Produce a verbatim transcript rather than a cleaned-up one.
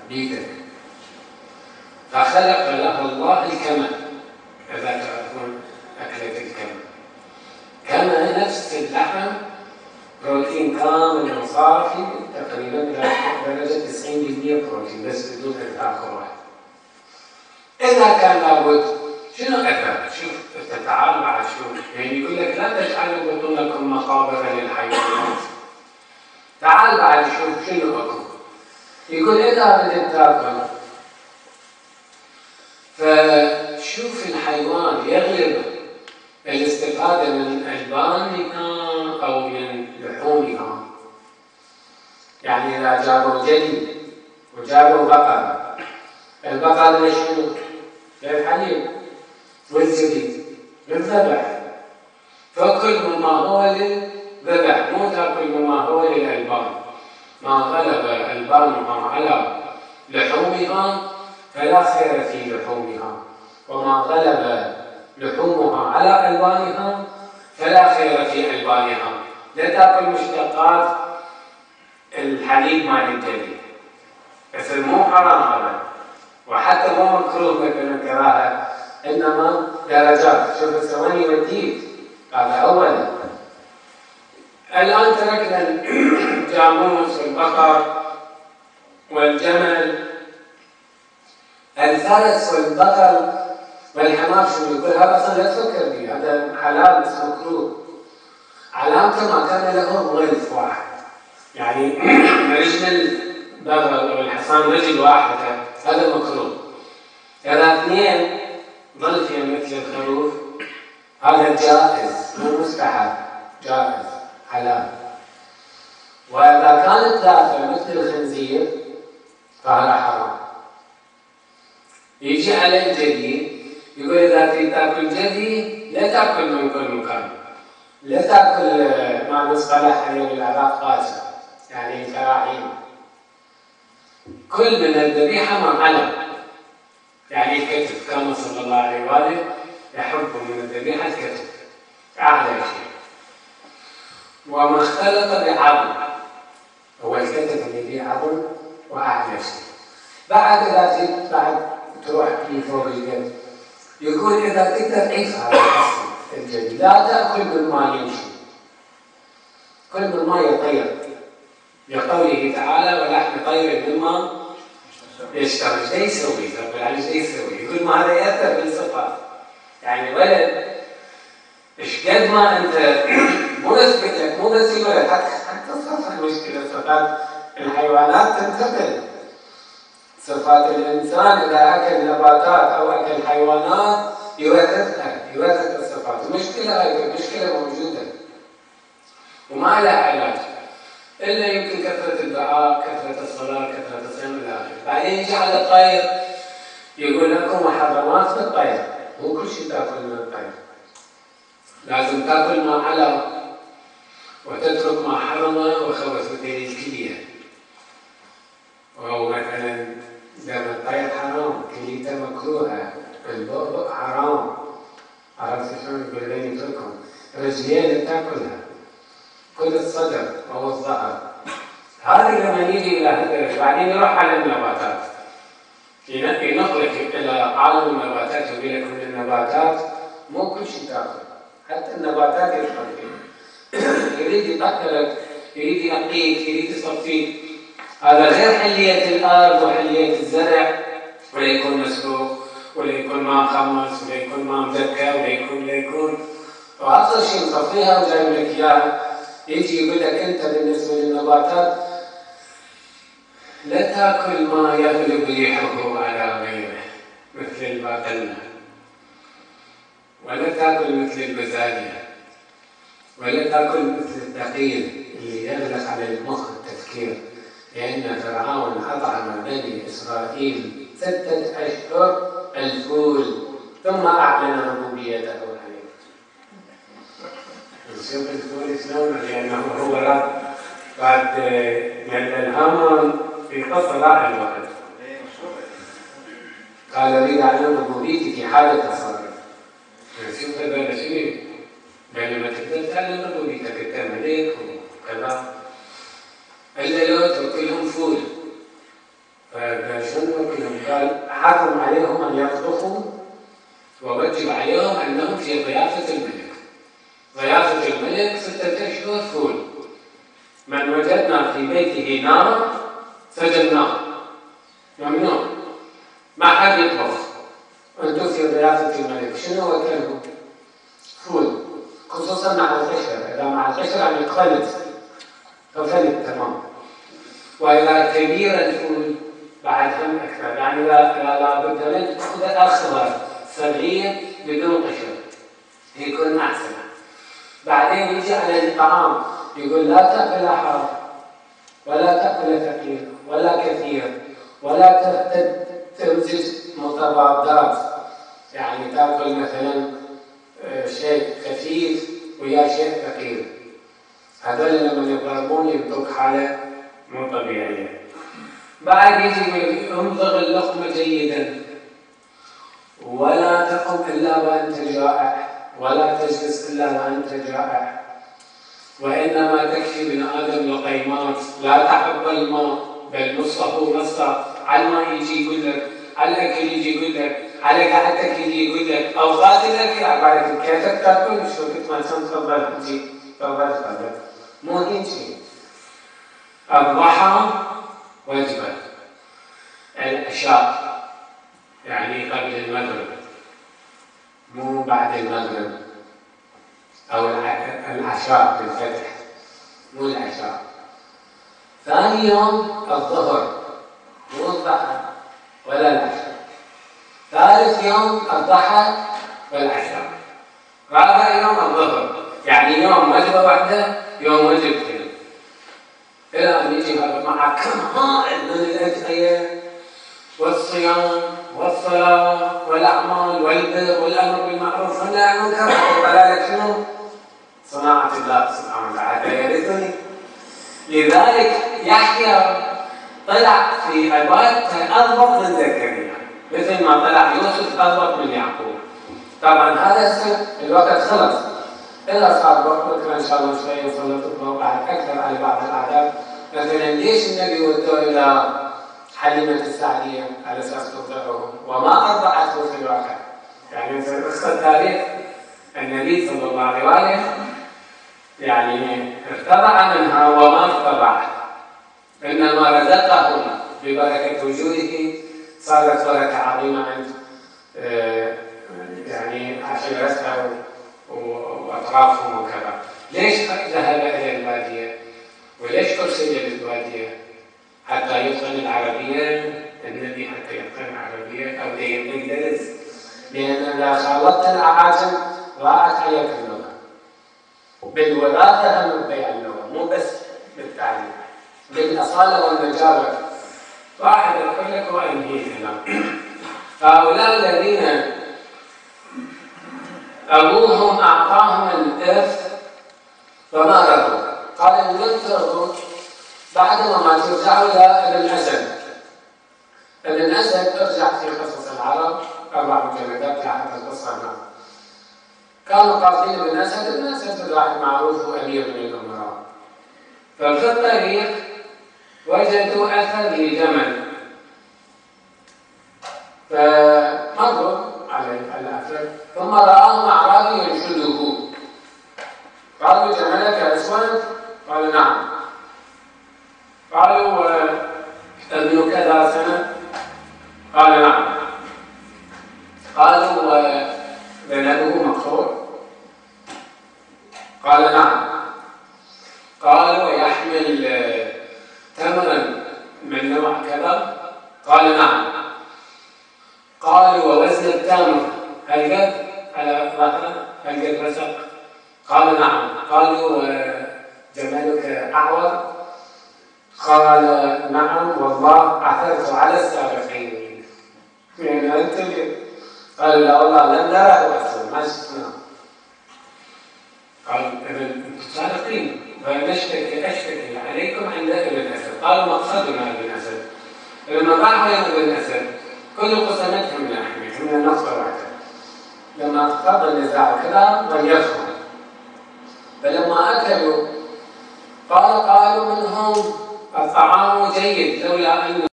بيدك. فخلق لها الله الكمى، إذا تعرفون أكلة الكمى. كمى نفس اللحم، بروتين كامل وصافي تقريبا إلى درجة تسعين بالمئة بروتين بس بدون آخر واحد. إذا كان لابد شنو أثر؟ شوف تعال بعد شوف، يعني يقول لك لا تجعلوا بطونكم مقابر للحيوانات. تعال بعد شوف شنو أكو. يقول إذا بدك تاكل فشوف الحيوان يغلب الاستفادة من ألبانها أو من لحومها. يعني إذا جابوا جدي وجابوا بقرة، البقرة شنو؟ للحليب والزبيب للذبح، فكل ما هو للذبح، مو تاكل ما هو للألبان. ما غلب ألبانها على لحومها فلا خير في لحومها، وما غلب لحومها على ألبانها فلا خير في ألبانها. لا تاكل مشتقات الحليب مال الجدي، بس مو حرام هذا، وحتى مو مكروه مثلا كراهه، انما درجات. شوف الثواني وديك هذا اولا. الان تركنا الجاموس والبقر والجمل. الفرس والبقر والحمار شو يقول؟ هذا اصلا لا تفكر به، هذا حلال بس مكروه. علامته ما كان له غلف واحد، يعني رجل البقر او الحصان رجل واحده، هذا مكروه. إذا اثنين ظلفية مثل الخروف هذا جائز، مو مستحب، جائز حلال. وإذا كانت ثلاثة مثل الخنزير فهذا حرام. يجي على الجدي يقول إذا تريد تاكل جدي لا تاكل من كل مكان، لا تاكل ما نصطلح عليه بالعراق قاسم، يعني الكراعين. كل من الذبيحة ما علم، يعني الكتف، كان صلى الله عليه وآله يحب من الذبيحة الكتف أعلى شيء، وما اختلط بعظم هو الكتف اللي فيه عظم وأعلى شيء. بعد إذا بعد تروح في فوق الجلد يقول إذا تقدر عيش هذا الأصل الجلد، لا تأكل مما يمشي، كل مما يطير، لقوله تعالى ولحم طير مما يشتغل. ايش يسوي؟ رب العالمين ايش يسوي؟ يقول ما هذا يأثر بالصفات. يعني ولد ايش قد ما انت مو بس بيتك، مو بس الولد، حتى الصفات مشكله. صفات الحيوانات تنتقل. صفات الانسان اذا اكل نباتات او اكل حيوانات يورثها، يورث الصفات. المشكله هاي المشكله موجوده وما لها علاج إلا يمكن كثرة الدعاء، كثرة الصلاة، كثرة الصيام إلى آخره. بعدين يجي على الطير يقول لكم محرمات في الطير، مو كل شيء تاكل من الطير، لازم تاكل ما علا وتترك ما حرم وخبث مثل الكلية. أو مثلا دم الطير حرام، كليته مكروهة، البؤبؤ حرام. عرفت شلون؟ يقول لين يتركهم. رجلين تاكلها، كل الصدر أو الظهر. هذه لما نيجي إلى هذا بعدين نروح على النباتات، ينقلك إلى عالم النباتات يقول لك من النباتات مو كل شيء تاكل، حتى النباتات يدخل فيه. يريد يطهرك، يريد ينقيك، يريد يصفيك. هذا غير حلية الأرض وحلية الزرع، ولا يكون مسروق، ولا يكون ما مخمس، ولا يكون ما مزكى، ولا يكون ولا يكون وأكثر شيء مصفيها وجايب لك إياها. يجي يقول لك أنت بالنسبة للنباتات لا تاكل ما يغلب ريحه على غيره مثل الباقلة، ولا تاكل مثل البزالية، ولا تاكل مثل الدقيق اللي يغلق على المخ التفكير. لأن فرعون أطعم بني إسرائيل ستة أشهر الفول ثم أعلن ربوبيته عليه. نشوف الفول شلون، لأنه هو رب بعد من الهمم في قصة لا الوقت قال أريد أعلن ربوبيتي في حالة تصرف. نشوف هذا شنو؟ لأن ما تقدر تعلن ربوبيتك أنت ملك وكذا إلا لو تأكلهم فول. فقال السنة كلهم قال حرم عليهم أن يطبخوا ووجب عليهم أنهم في ضيافة الملك. ضيافة الملك ستة أشهر فول، من وجدنا في بيته نار سجناه، ممنوع، ما حد يطبخ. أنتم في ضيافة الملك شنو وكلهم؟ فول، خصوصا مع القشر، إذا مع القشر يعني تخلط تخلط تمام. وإذا كبير الفول بعد هم أكثر، يعني لا لا بد من تأخذ أخضر صغير بدون قشر يكون أحسن. بعدين يجي على الطعام يقول لا تأكل حار ولا تأكل ثقيل ولا كثير ولا تمزج متضادات، يعني تأكل مثلا شيء خفيف ويا شيء ثقيل، هذول لما يضربون يبدوك حالة مو طبيعية. بعد يجي امضغ اللقمة جيدا ولا تقم إلا وأنت جائع ولا تجلس إلا وأنت جائع، وإنما تكفي بن آدم لقيمات لا تحب الماء بل نصه نصه. على الماء يجي يقول لك، على الأكل يجي يقول لك، على قعدتك يجي يقول لك، أوقات الأكل عبارة كيفك تاكل شو كنت ما تفضل تجي تفضل تفضل مو هيك شيء. الضحى وجبة، العشاء يعني قبل المغرب مو بعد المغرب، أو العشاء بالفتح مو العشاء. ثاني يوم الظهر مو الضحى ولا العشاء. ثالث يوم الضحى والعشاء. رابع يوم الظهر، يعني يوم وجبة واحدة يوم وجبتين، إلى أن يجي هذا مع كم هائل من الأدعية والصيام والصلاة والأعمال والبر والأمر بالمعروف والنهي عن المنكر، وذلك شنو؟ صناعة الله سبحانه وتعالى يرثني. لذلك يحيى طلع في عبادته أضبط من زكريا، مثل ما طلع يوسف أضبط من يعقوب. طبعا هذا الوقت خلص، إلا صار وقت بكرة إن شاء الله شوي وصلت بعد أكثر على بعض الأعداد. مثلا ليش النبي ودوه إلى حليمة السعدية على أساس ترضعه وما أرضعته في الواقع؟ يعني في قصة تاريخ النبي صلى الله عليه وآله يعني ارتضع منها وما ارتضع، إنما رزقهم ببركة وجوده، صارت بركة عظيمة عند يعني عشيرتها وأطرافهم وكذا. ليش ذهب إلى البادية؟ وليش أرسل إلى البادية؟ حتى يتقن العربية، النبي حتى يتقن العربية أو يدرس، لأن إذا خالطت الأعاجم ضاعت عليك اللغة. بالوراثة هم تضيع اللغة، مو بس بالتعليم، بالأصالة والنجابة. واحد أقول لك وأنهي كلام. هؤلاء الذين أبوهم أعطاهم الإرث فما رضوا، قال إن لم ترضوا بعد ما ترجعوا إلى ابن أسد. ابن أسد ارجع في قصص العرب أربع مجلدات تحت القصة هنا. كانوا قاصدين ابن أسد، ابن أسد واحد معروف وأمير من الأمراء. ففي الطريق وجدوا أثر لجمل، فمروا على الأثر ثم رآهم أعرابي ينشده. قالوا جملك أسود؟ قال نعم. قالوا ابن كذا سنة؟ قال نعم. قالوا ذنبه مقطوع؟ قال نعم. قالوا يحمل تمرا من نوع كذا؟ قال نعم. قالوا ووزن التمر هل قد على ظهره؟ هل قد رسق؟ قال نعم. قالوا جمالك أعور؟ قال نعم والله عثرت على السابقين. يعني أنتم قالوا لا والله لم نره أصلا ما شفناه. قال ابن سابقين فنشتكي أشتكي عليكم عند ابن أسد. قالوا مقصدنا ابن أسد. لما باعوا ابن أسد كل قسمتهم لحمه من النقطة واحدة. لما اقتضى النزاع كذا ضيفهم، فلما أكلوا قال قالوا منهم الطعام جيد لولا أن